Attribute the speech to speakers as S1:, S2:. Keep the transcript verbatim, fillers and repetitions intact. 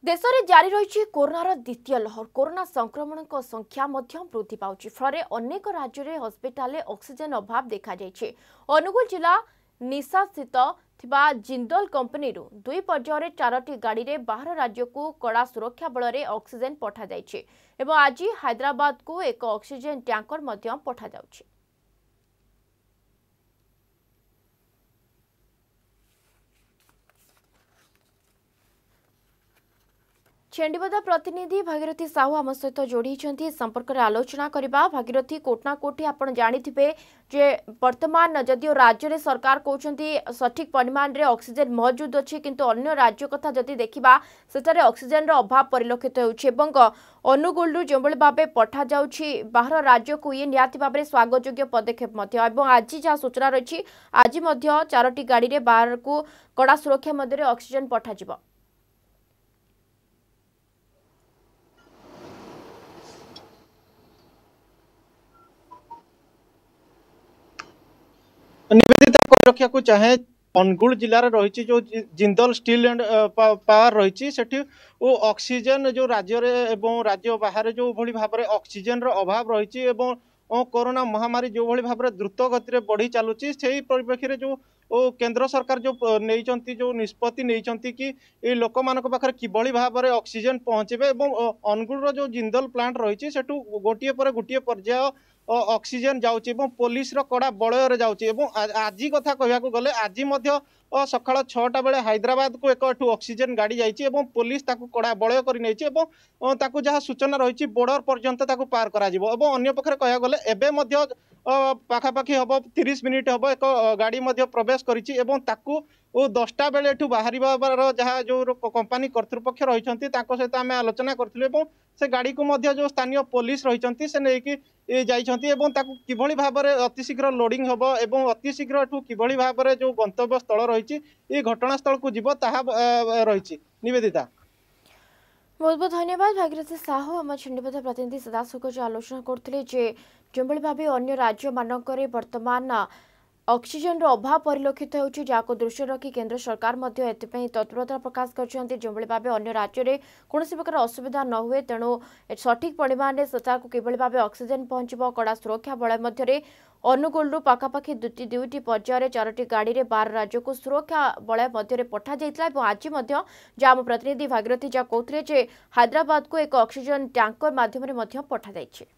S1: देश में जारी रही कोरोनार द्वितीय लहर। कोरोना संक्रमण संख्या वृद्धि पाउछि। फल अनेक राज्य में हस्पिटाल ऑक्सीजन अभाव देखा जाइछि। अनुगुल जिला निशा स्थित थिबा जिंदल कंपनी दुई पर्यायर चारोटी गाड़ी रे बाहर राज्य को कड़ा सुरक्षा बल में ऑक्सीजन पठा जाइछि एवं आज हैदराबाद को एक ऑक्सीजन टैंकर मध्य पठा जाउछि। छेंडीबदा प्रतिनिधि भागीरथी साहू आम सहित जोड़ी संपर्क में आलोचना करबा। भागीरथी कोटना कोटी आपण जानिथिबे जे वर्तमान जदियो राज्य रे सरकार कहउछंती सठिक परिमाण रे ऑक्सीजन मौजूद अछि, किंतु अन्य राज्य कथा जदि देखिबा सेटारे ऑक्सीजन रो अभाव परिलक्षित होउछि एवं अनुगुल जो बळे भाबे पठा जाउछि बाहर राज्य को ये नियाति भाबे स्वागत योग्य पदक्षेप मध्य एवं आज जहाँ सूचना रही आज मध्य चारोटी गाड़ी रे बाहर को कड़ा सुरक्षा मध्य ऑक्सीजन पठा जिवो।
S2: निवेदिता कही रखा को चाहे अनुगुल जिलार रही जो जिंदल स्टील एंड पावर रही सेठी वो ऑक्सीजन जो राज्य रे एवं राज्य बाहर जो भली भाव में ऑक्सीजन रो अभाव रही एवं कोरोना महामारी जो भली भाव में द्रुत गति बढ़ी चलुची से परिप्रेक्षी जो ओ केंद्र सरकार जो नहीं जो निष्पत्ति नहीं कि ये लोक मान पाखे किभली भाव में ऑक्सीजन पहुँचे अनुगुल जो जिंदल प्लांट रही सेठू गोटे पर गोटे पर्याय ऑक्सीजन जाउची एवं पुलिस रो कड़ा बलय जाउची एवं आज कथा कहया को गले आज मध्य सकाळ छटा बेले हैदराबाद को एक ऑक्सीजन गाड़ी जाइची एवं पुलिस ताकू कड़ा बलय करि नैची एवं ताकू जहाँ सूचना रही बॉर्डर पर्यंत ताकू पार करा जिवो एवं अन्य पक्षरे कहया गले एबे मध्य पाखापाखि हम तीस मिनिट हम एक गाड़ी मध्य प्रवेश करिची एवं ताकू ओ दसटा बेले एठू बाहर जहाँ जो कंपानी कर्तृपक्ष रही सहित आम आलोचना करूँ से गाड़ी को मध्य जो स्थानीय पुलिस रही से नहीं जाइछंती एवं ताकू किभली भाव में अतिशीघ्र लोडिंग हम एवं अतिशीघ्र एठू किभली भाव में जो गंतव्य स्थल रही ये घटनास्थल को जीव ताहा रही। निवेदिता
S1: बहुत बहुत धन्यवाद भागीरथी साहू आम छेंडीबदा प्रतिनिधि सदाशोक जो आलोचना करते जो भाव अन्य राज्य मानक वर्तमान ऑक्सीजन रो अभाव परिलक्षित होउछि जाको दृष्टि रखी केंद्र सरकार मध्य एतिपई तत्परता प्रकाश करछन्ती जो भाव अन्य राज्य रे कोनोसी प्रकार असुविधा न हुए तेणु सठिक परिमाण रे सता को किभली भाव ऑक्सीजन पहुंचबो कड़ा सुरक्षा बल मध्य अनुगुल रु पाखापाखि दुटी दुईटी पर्यायर चारोटी गाड़ी रे बार राज्य को सुरक्षा बल मध्य पठा जाइतला एवं आज मध्य जा आम प्रतिनिधि भागीरथी जा कहउथले जे हैदराबाद को एक ऑक्सीजन टैंकर माध्यम रे मध्य पठा जाइछि।